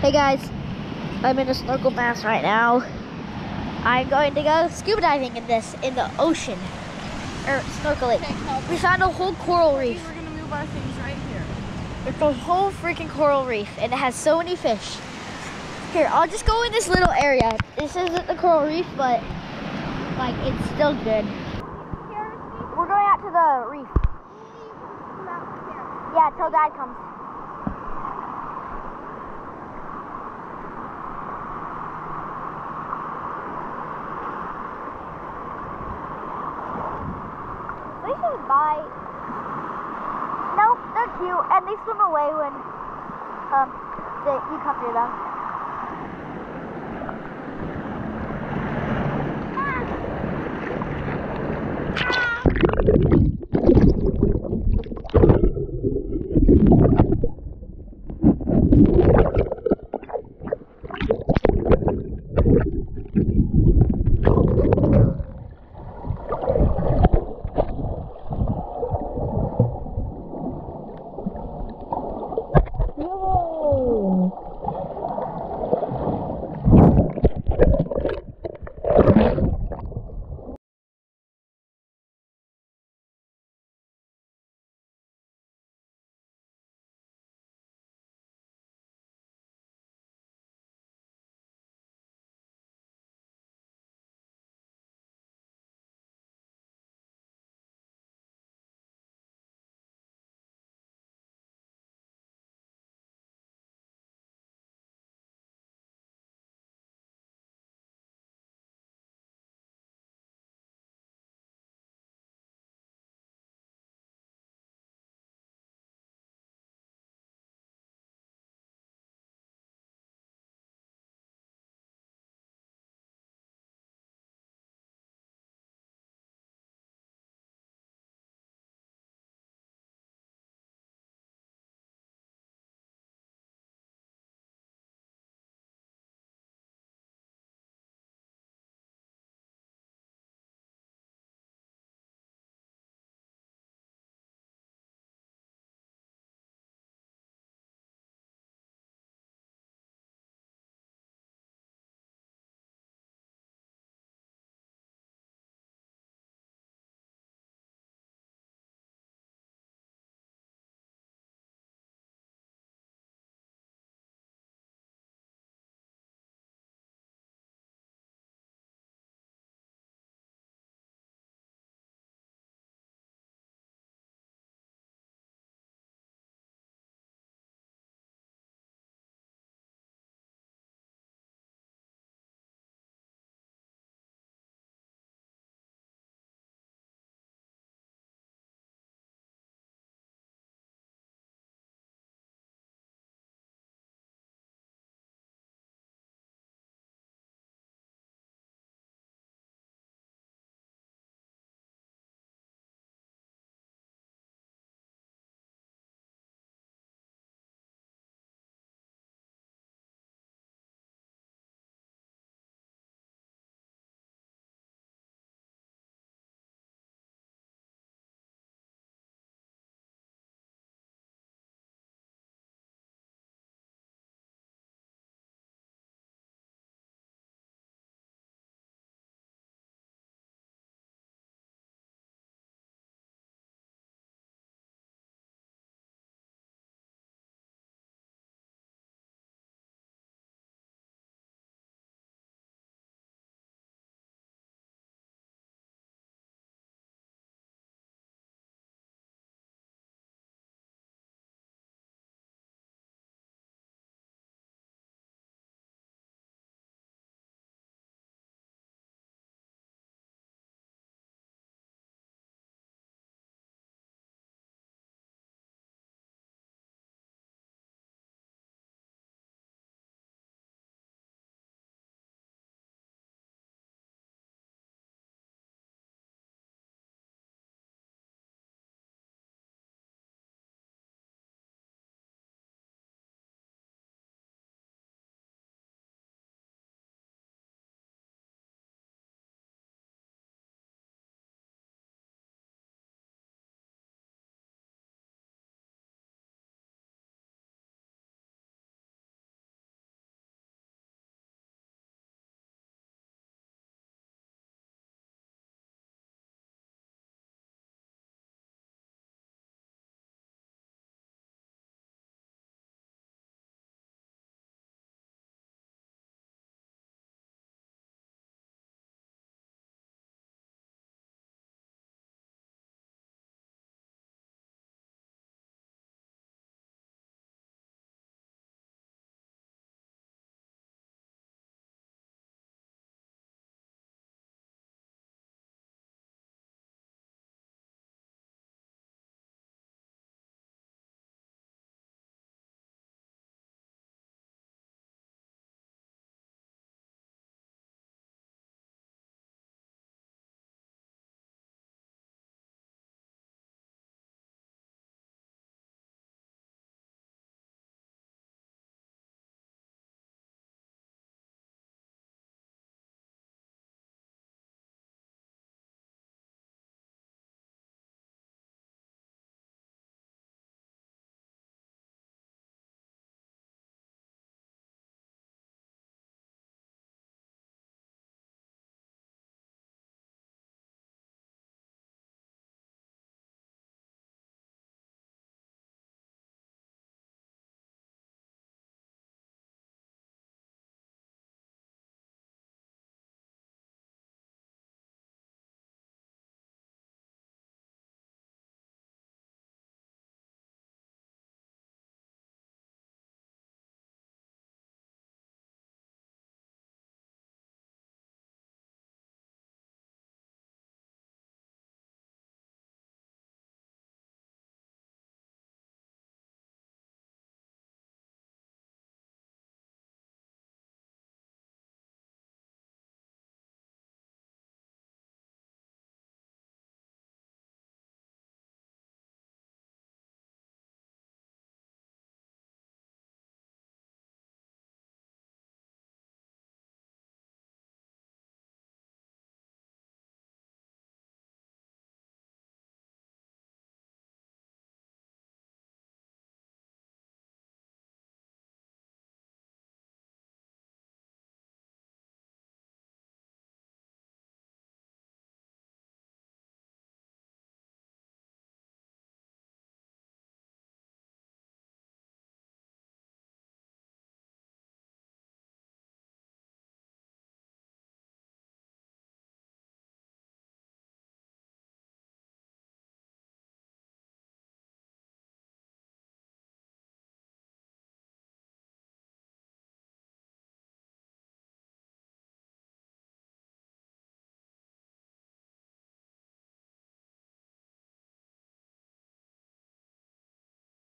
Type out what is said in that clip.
Hey guys, I'm in a snorkel mask right now. I'm going to go scuba diving in the ocean, or snorkeling. Okay, We found a whole coral reef. We're gonna move our things right here. It's a whole freaking coral reef, and it has so many fish. Here, I'll just go in this little area. This isn't the coral reef, but like it's still good. We're going out to the reef. Yeah, till Dad comes. They should bite. Nope, they're cute, and they swim away when you come near them.